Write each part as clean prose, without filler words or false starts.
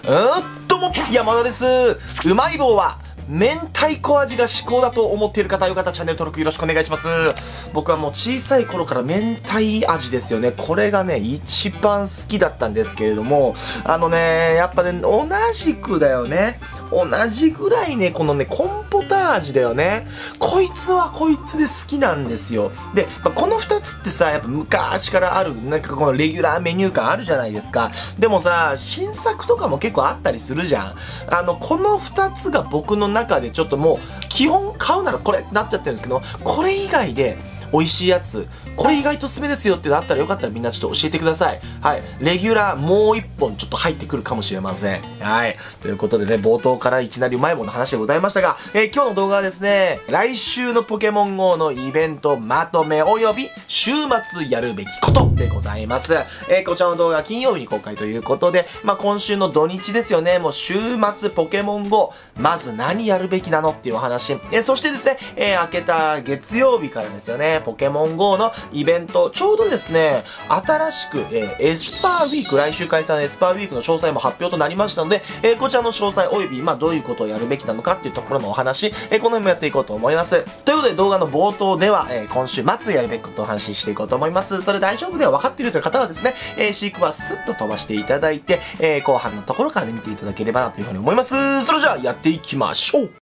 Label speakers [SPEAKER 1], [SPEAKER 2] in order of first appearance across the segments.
[SPEAKER 1] どうも、山田です。うまい棒は、明太子味が至高だと思っている方、よかったらチャンネル登録よろしくお願いします。僕はもう小さい頃から明太味ですよね。これがね、一番好きだったんですけれども、やっぱね、同じくだよね。同じぐらいね、このね、コンポタージュだよね。こいつはこいつで好きなんですよ。で、この二つってさ、やっぱ昔からある、なんかこのレギュラーメニュー感あるじゃないですか。でもさ、新作とかも結構あったりするじゃん。この二つが僕の中でちょっともう、基本買うならこれってなっちゃってるんですけど、これ以外で、美味しいやつ、これ意外とおすすめですよってなったらよかったらみんなちょっと教えてください。はい。レギュラーもう一本ちょっと入ってくるかもしれません。はい。ということでね、冒頭からいきなりうまいもの話でございましたが、今日の動画はですね、来週のポケモン GO のイベントまとめ及び週末やるべきことでございます。こちらの動画は金曜日に公開ということで、今週の土日ですよね、もう週末ポケモン GO、まず何やるべきなのっていうお話。そしてですね、明けた月曜日からですよね、ポケモン GO のイベント、ちょうどですね、新しく、エスパーウィーク、来週開催のエスパーウィークの詳細も発表となりましたので、こちらの詳細及び、どういうことをやるべきなのかっていうところのお話、この辺もやっていこうと思います。ということで動画の冒頭では、今週末やるべきことをお話ししていこうと思います。それ大丈夫では分かっているという方はですね、飼育はスッと飛ばしていただいて、後半のところから見ていただければなというふうに思います。それじゃあやっていきましょう。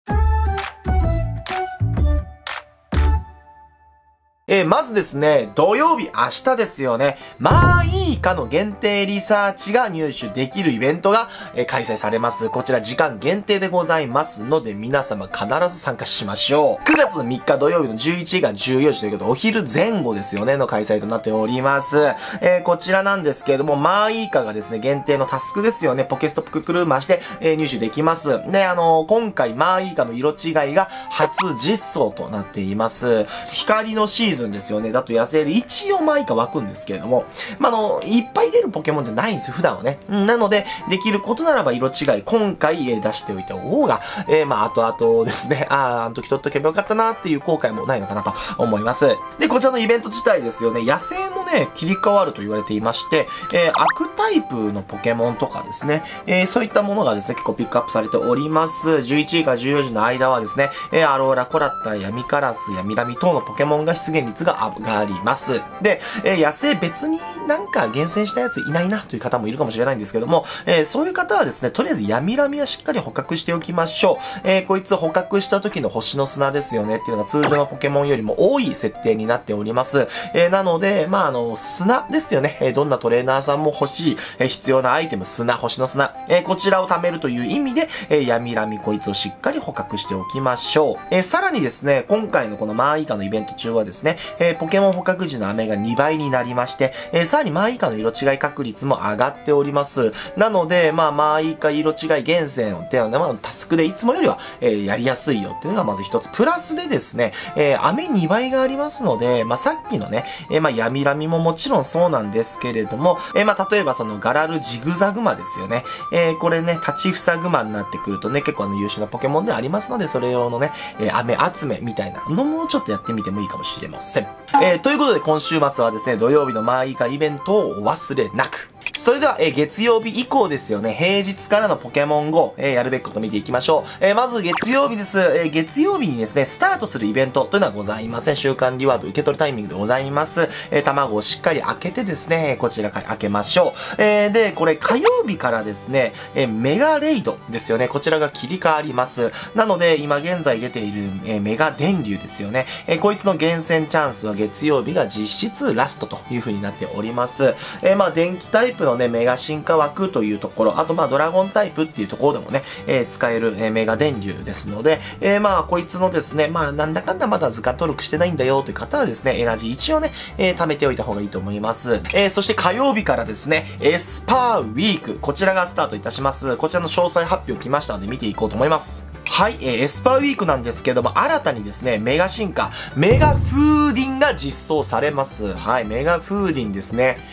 [SPEAKER 1] まずですね、土曜日明日ですよね。いいかの限定リサーチが入手できるイベントが、開催されます。こちら時間限定でございますので、皆様必ず参加しましょう。9月の3日土曜日の11時が14時ということで、お昼前後ですよね、の開催となっております。こちらなんですけれども、いいかがですね、限定のタスクですよね、ポケストプククルーマして、入手できます。で、今回いいかの色違いが初実装となっています。光のシーズンですよね。だと野生で一応いいか湧くんですけれども、いっぱい出るポケモンじゃないんですよ、普段はね。なので、できることならば色違い、今回出しておいた方が、後々ですね、あの時取っとけばよかったなっていう後悔もないのかなと思います。で、こちらのイベント自体ですよね、野生もね、切り替わると言われていまして、悪タイプのポケモンとかですね、そういったものがですね、結構ピックアップされております。11時から14時の間はですね、アローラ、コラッタ、ヤミカラス、ヤミラミ等のポケモンが出現率が上がります。で、野生別になんか厳選したやついないなという方もいるかもしれないんですけども、そういう方はですね、とりあえずヤミラミはしっかり捕獲しておきましょう。こいつ捕獲した時の星の砂ですよねっていうのが通常のポケモンよりも多い設定になっております。なので、砂ですよね。どんなトレーナーさんも欲しい、必要なアイテム、砂、星の砂。こちらを貯めるという意味で、ヤミラミこいつをしっかり捕獲しておきましょう。さらにですね、今回のこの以下のイベント中はですね、ポケモン捕獲時の飴が2倍になりまして、さらに以下の色違い確率も上がっております。なので、以下色違い厳選っていうのは、タスクでいつもよりは、やりやすいよっていうのがまず一つ。プラスでですね、飴2倍がありますので、さっきのね、ヤミラミももちろんそうなんですけれども、例えばそのガラルジグザグマですよね。これね、立ちふさグマになってくるとね、結構優秀なポケモンでありますので、それ用のね、飴集めみたいなのもちょっとやってみてもいいかもしれません。ということで今週末はですね、土曜日のいいかイベントをお忘れなく。それでは、月曜日以降ですよね。平日からのポケモン GO、やるべきこと見ていきましょう。まず月曜日です。月曜日にですね、スタートするイベントというのはございません。週間リワード受け取るタイミングでございます。卵をしっかり開けてですね、こちら開けましょう。で、これ火曜日からですね、メガレイドですよね。こちらが切り替わります。なので、今現在出ている、メガ電流ですよね。こいつの厳選チャンスは月曜日が実質ラストという風になっております。電気タイプのね、メガ進化枠というところ、あとドラゴンタイプっていうところでもね、使える、メガ電流ですので、こいつのですね、なんだかんだまだ図鑑登録してないんだよという方はですね、エナジー一応ね、貯めておいた方がいいと思います。そして火曜日からですね、エスパーウィーク、こちらがスタートいたします。こちらの詳細発表来ましたので見ていこうと思います。はい、エスパーウィークなんですけども、新たにですね、メガ進化、メガフーディンが実装されます。はい、メガフーディンですね。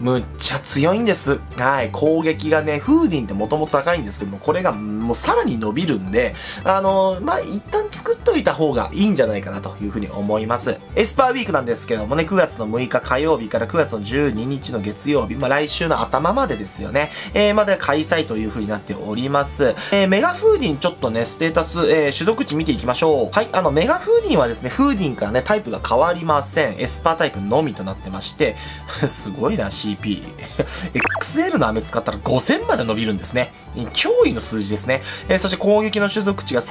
[SPEAKER 1] むっちゃ強いんです。はい。攻撃がね、フーディンってもともと高いんですけども、これがもうさらに伸びるんで、一旦作っといた方がいいんじゃないかなというふうに思います。エスパーウィークなんですけどもね、9月の6日火曜日から9月の12日の月曜日、来週の頭までですよね。まで開催というふうになっております。メガフーディンちょっとね、ステータス、種族値見ていきましょう。はい。メガフーディンはですね、フーディンからね、タイプが変わりません。エスパータイプのみとなってまして、すごいな、CP。XL の飴使ったら5000まで伸びるんですね。驚異の数字ですね。そして攻撃の種族値が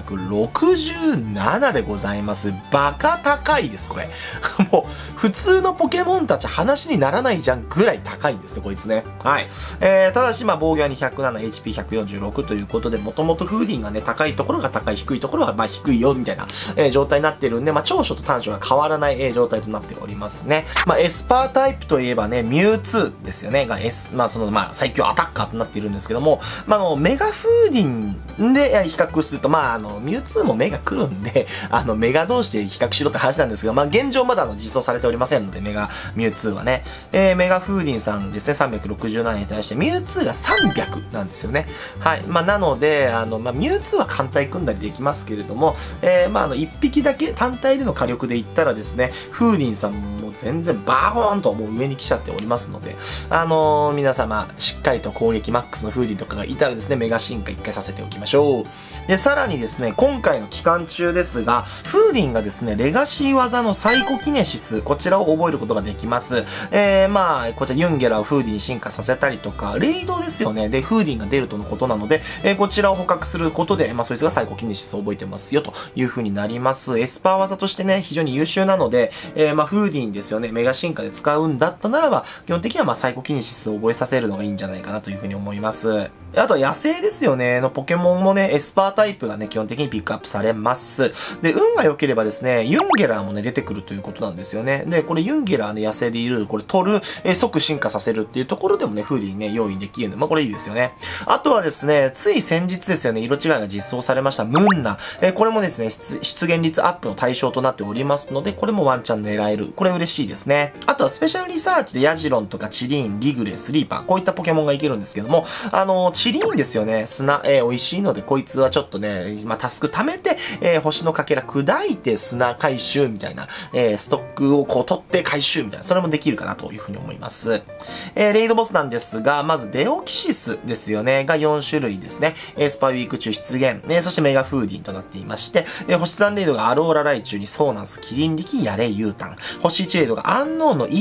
[SPEAKER 1] 367でございます。バカ高いです、これ。もう、普通のポケモンたち話にならないじゃんぐらい高いんですね、こいつね。はい。ただし、防御は207、HP146 ということで、もともとフーディンがね、高いところが高い、低いところは低いよ、みたいな、状態になってるんで、長所と短所が変わらない、状態となっておりますね。エスパータイプといえばね、ミュウツーですよね。が最強アタッカーとなっているんですけども、メガフーディンで比較すると、ミュウツーも目が来るんで、メガ同士で比較しろって話なんですけど、現状まだ実装されておりませんので、ミュウツーはね、メガフーディンさんですね、367に対して、ミュウツーが300なんですよね。はい。なので、ミュウツーは単体組んだりできますけれども、1匹だけ単体での火力で言ったらですね、フーディンさんも全然バーンともう上に来ちゃっておりますので、皆様、しっかりと攻撃マックスのフーディンとかがいたらですね、メガ進化一回させておきましょう。で、さらにですね、今回の期間中ですが、フーディンがですね、レガシー技のサイコキネシス、こちらを覚えることができます。こちらユンゲラをフーディンに進化させたりとか、レイドですよね。で、フーディンが出るとのことなので、こちらを捕獲することで、そいつがサイコキネシスを覚えてますよ、という風になります。エスパー技としてね、非常に優秀なので、フーディンですよね、メガ進化で使うんだったならば、基本的にはサイコキネシスを覚えさせるのがいいんじゃないかなという風に思います。あとは野生ですよね、のポケモンもね、エスパータイプがね、基本的にピックアップされます。で、運が良ければですね、ユンゲラーもね、出てくるということなんですよね。で、これユンゲラーね、野生でいる、これ取る、即進化させるっていうところでもね、フーディンね、用意できるので、これいいですよね。あとはですね、つい先日ですよね、色違いが実装されましたムンナ。これもですね、出現率アップの対象となっておりますので、これもワンチャン狙える。これ嬉しいですね。あとはスペシャルリサーチでヤジロンとかチリン、リグレ、スリーパー、こういったポケモンがいけるんですけども、チリンですよね、砂、美味しいので、こいつはちょっとね、タスク貯めて、星のかけら砕いて砂回収みたいな、ストックをこう取って回収みたいな、それもできるかなというふうに思います。レイドボスなんですが、まずデオキシスですよね、が4種類ですね。スパーウィーク中出現、そしてメガフーディンとなっていまして、星3レイドがアローラライチュウにソーナンス、キリンリキ、ヤレイユータン。星1レイドがアンノーンの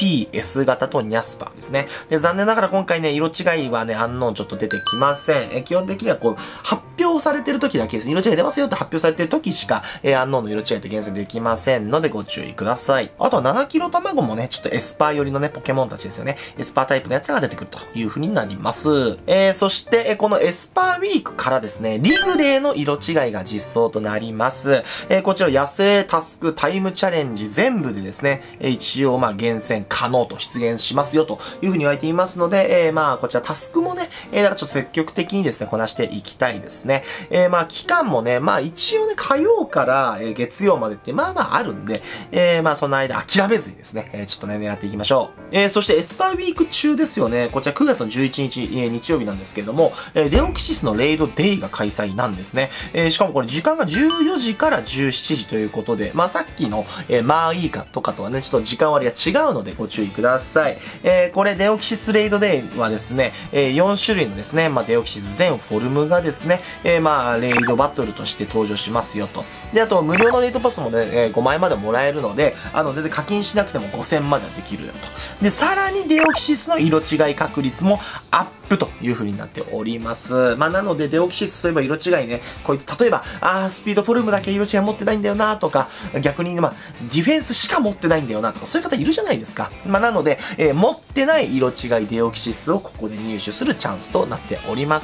[SPEAKER 1] EPS 型とニャスパーですね。で、残念ながら今回ね、色違いはね、アンノーンちょっと出てきません。基本的にはこう、発表されてる時だけです。色違い出ますよって発表されてる時しか、アンノーンの色違いって厳選できませんのでご注意ください。あとは7キロ卵もね、ちょっとエスパー寄りのね、ポケモンたちですよね。エスパータイプのやつが出てくるという風になります。そして、このエスパーウィークからですね、リグレーの色違いが実装となります。こちら野生タスクタイムチャレンジ全部でですね、一応厳選可能と出現しますよという風に言われていますので、こちらタスクもね、だからちょっと積極的にですね、こなしていきたいですね。期間もね、一応ね、火曜から月曜までってあるんで、その間諦めずにですね、ちょっとね、狙っていきましょう。そしてエスパーウィーク中ですよね、こちら9月の11日、日曜日なんですけれども、デオキシスのレイドデイが開催なんですね。しかもこれ時間が14時から17時ということで、さっきの、いいかとかとはね、ちょっと時間割が違うのでご注意ください。これデオキシスレイドデイはですね、4種類のですね、デオキシス全フォルムがですね、レイドバトルとして登場しますよと。で、あと無料のレイドパスもね、5万円までもらえるので、全然課金しなくても5000まではできるよと。で、さらにデオキシスの色違い確率もアップという風になっております。なので、デオキシスそういえば色違いね、こいつ、例えば、スピードフォルムだけ色違い持ってないんだよなとか、逆にディフェンスしか持ってないんだよなとか、そういう方いるじゃないですか。なので、持ってない色違いデオキシスをここで入手するチャンスとなっております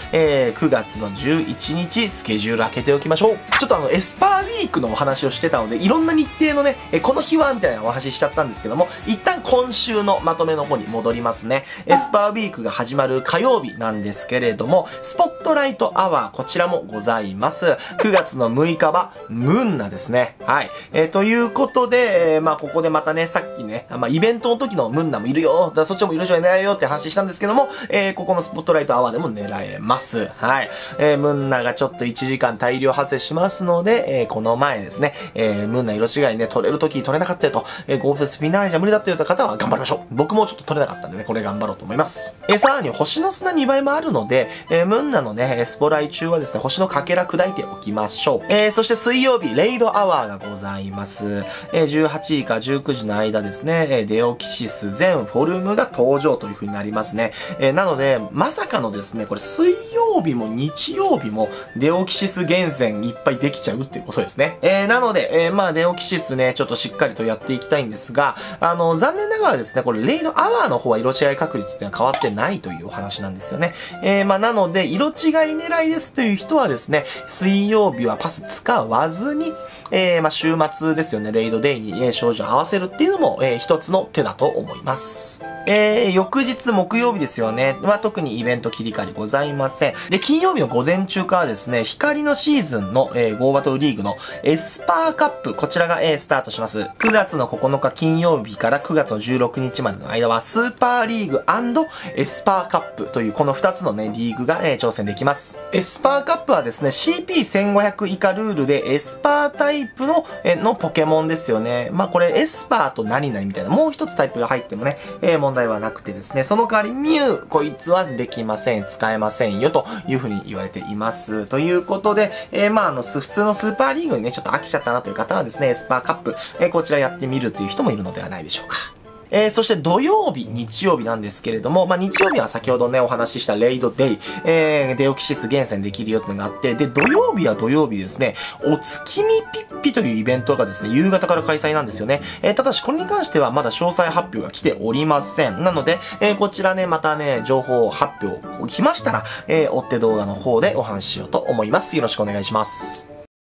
[SPEAKER 1] 。9月の11日、スケジュール開けておきましょう。ちょっとエスパーウィークのお話をしてたので、いろんな日程のね、この日はみたいなお話しちゃったんですけども、一旦今週のまとめの方に戻りますね。エスパーウィークが始まるる火曜日なんですけれども、スポットライトアワー、こちらもございます。9月の6日は、ムンナですね。はい。ということで、まあ、ここでまたね、さっきね、まあ、イベントの時のムンナもいるよ、そっちもいるじゃ狙えるよって話したんですけども、ここのスポットライトアワーでも狙えます。はい。ムンナがちょっと1時間大量発生しますので、この前ですね、ムンナ色違いね、取れる時取れなかったよと、ゴーフェスフィナーレじゃ無理だって言った方は頑張りましょう。僕もちょっと取れなかったんでね、これ頑張ろうと思います。さらに星の砂2倍もあるので、ムンナのね、スポライ中はですね、星のかけら砕いておきましょう。そして水曜日、レイドアワーがございます。18時から19時の間ですね、デオキシス全フォルムが登場という風になりますね。なので、まさかのですね、これ水曜日も日曜日もデオキシス厳選いっぱいできちゃうっていうことですね。なので、まあデオキシスね、ちょっとしっかりとやっていきたいんですが、残念ながらですね、これレイドアワーの方は色違い確率っていうのは変わってないというお話なんですよね。まあなので、色違い狙いですという人はですね、水曜日はパス使わずに、まあ週末ですよね、レイドデイに、症状を合わせるっていうのも、一つの手だと思います。翌日木曜日ですよね。まあ特にイベント切り替わりございません。で、金曜日の午前中からですね、光のシーズンの、ゴーバトルリーグのエスパーカップ、こちらが、スタートします。9月の9日金曜日から9月の16日までの間は、スーパーリーグ&エスパーカップというこの2つのね、リーグが、挑戦できます。エスパーカップはですね、CP1500 以下ルールでエスパータイプのポケモンですよね。まあこれエスパーと何々みたいな、もう一つタイプが入ってもね、問題はなくてですね、その代わりミュウ、こいつはできません、使えませんよというふうに言われています。ということで、まあ普通のスーパーリーグにね、ちょっと飽きちゃったなという方はですね、エスパーカップ、こちらやってみるっていう人もいるのではないでしょうか。そして土曜日、日曜日なんですけれども、まあ、日曜日は先ほどね、お話ししたレイドデイ、デオキシス厳選できるよっていうのがあって、で、土曜日は土曜日ですね、お月見ピッピというイベントがですね、夕方から開催なんですよね。ただし、これに関してはまだ詳細発表が来ておりません。なので、こちらね、またね、情報発表来ましたら、追って動画の方でお話ししようと思います。よろしくお願いします。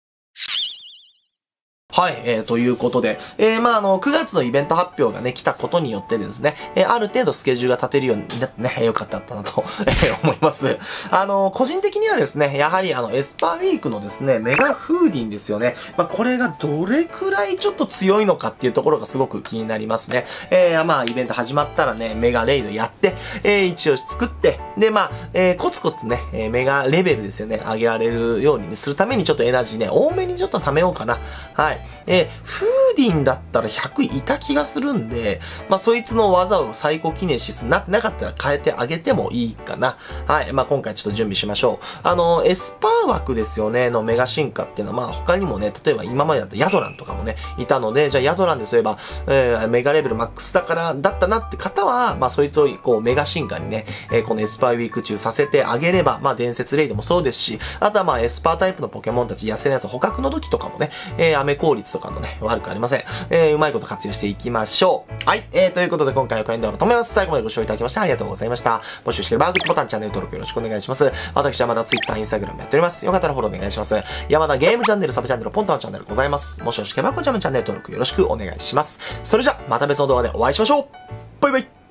[SPEAKER 1] はい、ということで、まあ、9月のイベント発表がね、来たことによってですね、ある程度スケジュールが立てるようになってね、よかったなと思います。個人的にはですね、やはりエスパーウィークのですね、メガフーディンですよね。まあ、これがどれくらいちょっと強いのかっていうところがすごく気になりますね。まあ、イベント始まったらね、メガレイドやって、一応作って、で、まあ、コツコツね、メガレベルですよね、上げられるようにするためにちょっとエナジーね、多めにちょっと貯めようかな。はい。フーディンだったら100いた気がするんで、まあ、そいつの技をサイコキネシスなってなかったら変えてあげてもいいかな。はい。まあ、今回ちょっと準備しましょう。エスパー枠ですよね、のメガ進化っていうのは、まあ、他にもね、例えば今までだったヤドランとかもね、いたので、じゃあヤドランでそういえば、メガレベルマックスだったなって方は、まあ、そいつをこう、メガ進化にね、このエスパーウィーク中させてあげれば、まあ、伝説レイドもそうですし、あとはまあ、エスパータイプのポケモンたち、痩せのやつ捕獲の時とかもね、アメ効率とかのね、悪くありません。うまいこと活用していきましょう。はい。ということで今回はこれで止めます。最後までご視聴いただきましてありがとうございました。もしよろしければグッドボタン、チャンネル登録よろしくお願いします。私はまだ Twitter、Instagram やっております。よかったらフォローお願いします。山田ゲームチャンネル、サブチャンネル、ポンタのチャンネルございます。もしよろしければこちらもチャンネル登録よろしくお願いします。それじゃ、また別の動画でお会いしましょう。バイバイ。